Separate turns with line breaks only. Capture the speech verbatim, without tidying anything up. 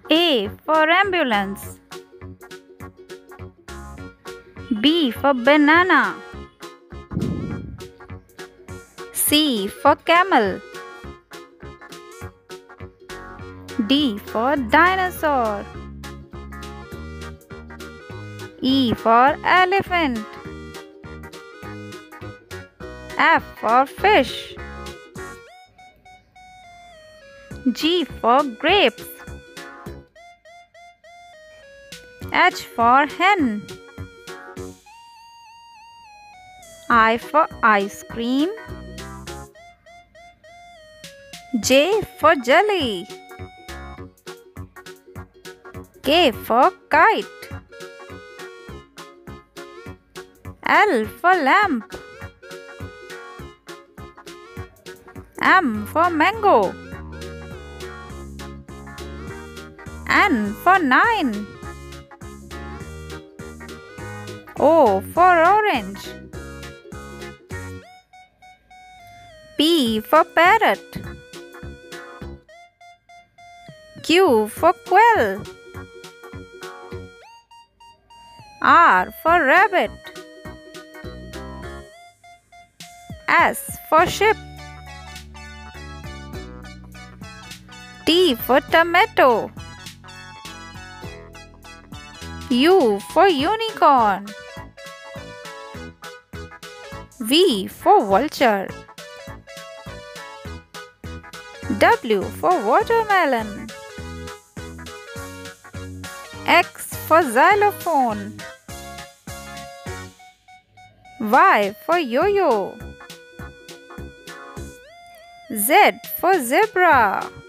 A for ambulance. B for banana. C for camel. D for dinosaur. E for elephant. F for fish. G for grapes. H for hen. I for ice cream. J for jelly. K for kite. L for lamp. M for mango. N for nine. O for orange. P for parrot. Q for quail. R for rabbit. S for ship. T for tomato. U for unicorn. V for vulture. W for watermelon. X for xylophone. Y for yo-yo. Z for zebra.